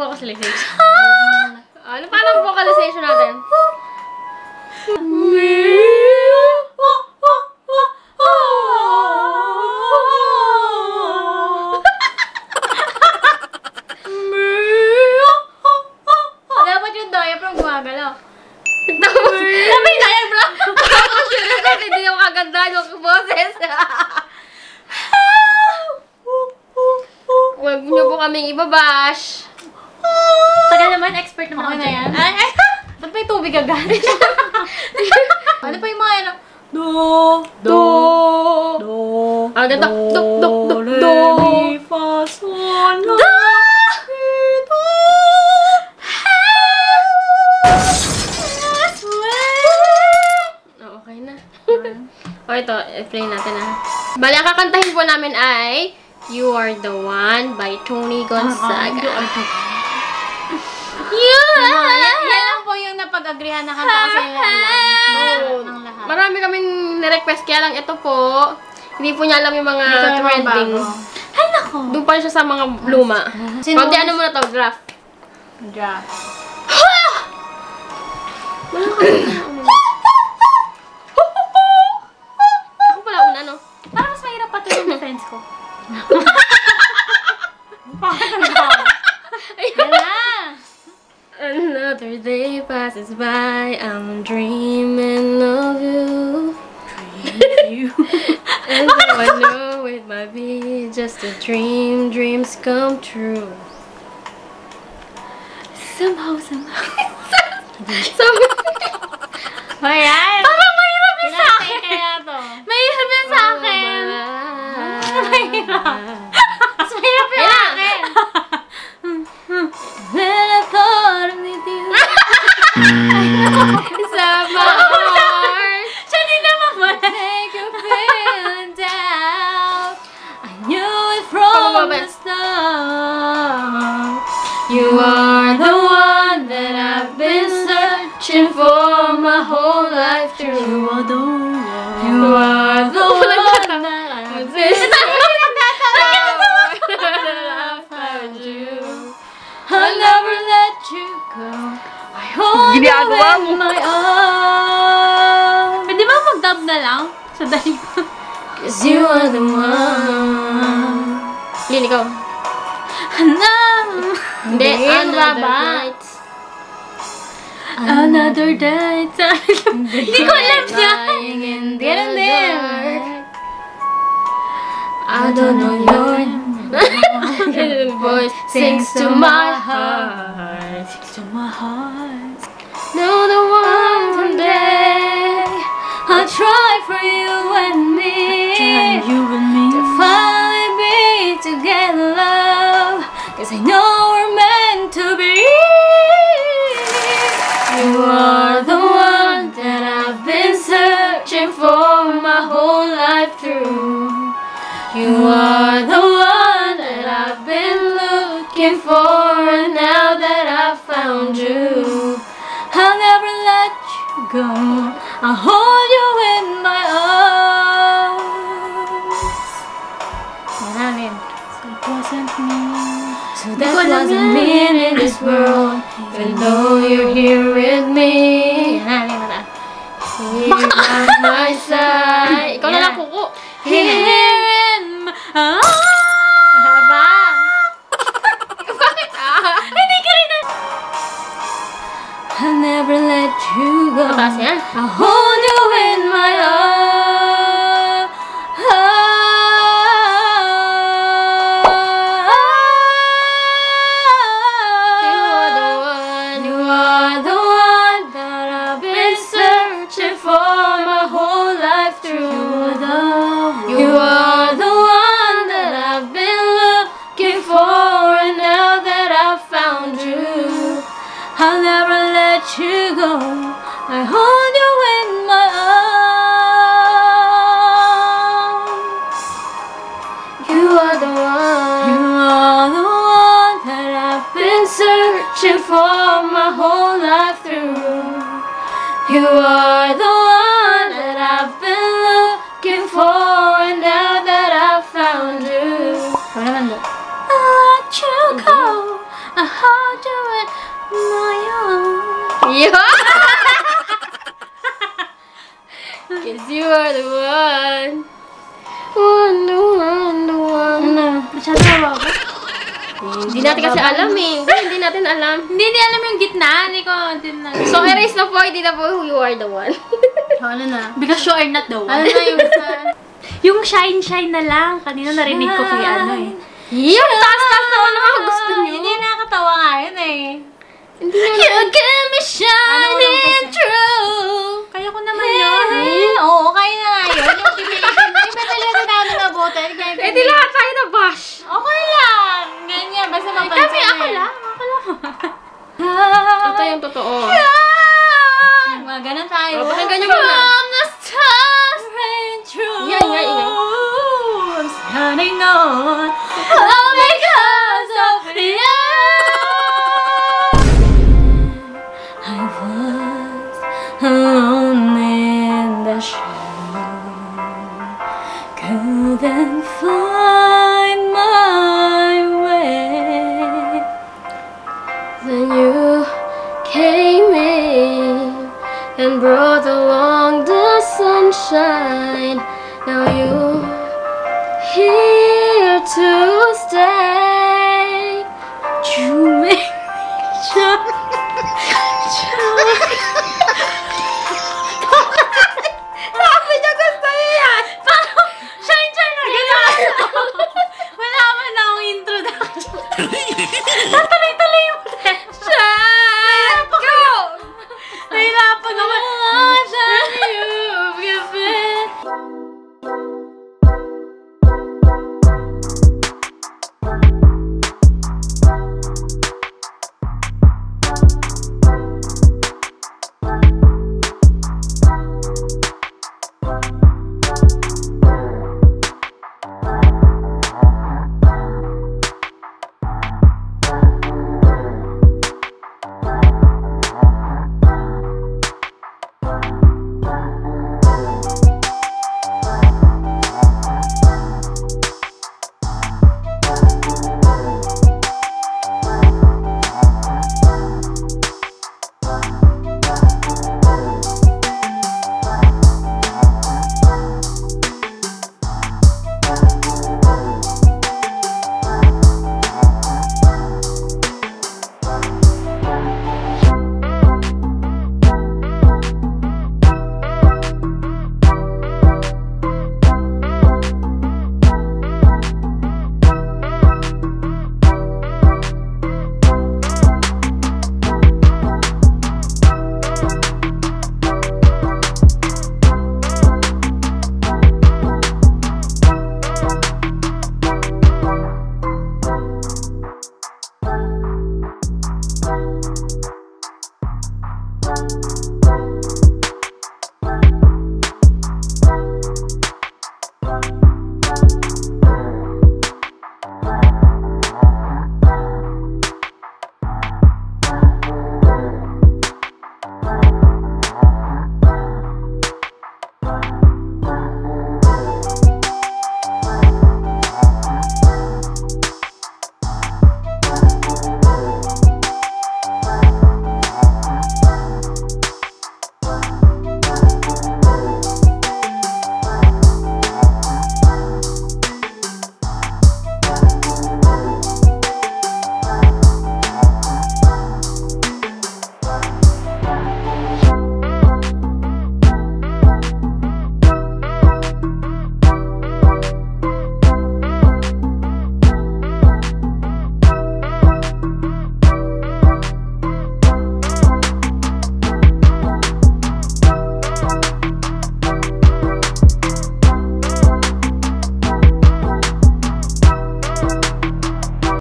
vocalization. Ano paano ang vocalization natin? Dapat yung diaphragm gumagalaw. Sabi na yan, bro! Hindi yung kaganda yung boses. Huwag niyo po kaming ibabash. Taga naman, expert naman ako na yan. Ba't may tubig agad? Ano pa yung mga ano? Ang ganda. Do. Mi, fa, sol, la, si, do. Oh, okay na. O ito, i-play natin na. Bali, ang kakantahin po namin ay You Are The One by Tony Gonzaga. Yan lang po yung napag-agrihan na kanta kasi yung alam ng lahat. Marami kaming nirequest, kaya lang ito po, hindi po niya alam yung mga trending. Ay, nako! Doon pa siya sa mga luma. Konti ano muna to, graph. Draft. Ako pala una, no? Parang mas mahirap pa ito yung defense ko. Yan na! Another day passes by, I'm dreaming of you. And though I know it might be just a dream, dreams come true. Somehow. Ayan! Parang mahirap yun sa akin. Kaya to. Mahirap yun sa akin. Mahirap. Mas mahirap yun sa akin. When I thought of you. Sa heart. Siya din naman mo. Make you feel down. I knew it from the start. You are the one that I've been searching for my whole life through. You are the one. You are the one that I've been searching for. I found you. I'll never let you go. I hold you in my arms. Pwede ba mag-dub na lang? Sa dahil ko. 'Cause you are the one. Yun, ikaw. Hindi, another night. Another night. Hindi ko alam niya. Ganun din. I don't know your voice sings to my heart. To my heart. Know the one someday I'll try for you and me. To finally be together, love. 'Cause I know we're meant to be. You are the one that I've been searching for my whole life through. You are the one that I've been looking for, and now that I've found you, I'll never let you go. I'll hold you in my arms. Maraming. So it wasn't me. so that wasn't me in this world, even though you're here with me. Here by my side. Ikaw na lang, kuko. Here in my Haba. Bakit Hindi ka rin na. I'll never let you go. Mataas yan. I'll hold you in my arms. You are the one that I've been searching for my whole life through. You are the one that I've been looking for, and now that I've found you, I'll never let you go. I hold you in my arms. you are the one. You are the one that I've Been searching for my whole life through. You are the one that I've been looking for, and now that I've found you. I'll let you go. I hold you Yeah! Cause you are the one. The one. Ano? Masyado ba ako? Hindi natin kasi alam eh. Hindi natin alam. Hindi alam yung gitna. Hindi ko din na. So, erase na po. Hindi na po you are the one. Ano na? Because you are not the one. Ano na yung sa... Yung shine na lang. Kanina narinig ko kay ano eh. Yung taas-taas na ano mga gusto niyo. Hindi nakakatawa nga yun eh. Hindi na You get me shining through. Kaya ko naman yun. Oo, kaya na nga yun. Yung pipilitin. Hindi ba talaga na ako nabutan? Eh, di lahat tayo na bash. Okay lang. Ganyan. Basta mapansin Kasi ako lang. Ito yung totoo. Mga ganun tayo. Oh, pakinggan niyo muna. From the stars rain through. Ingay. I'm standing on. All because of you. I was alone in the shadow. Couldn't find my way. Then you came in and brought along the sunshine. Now you here to stay. You make me shine.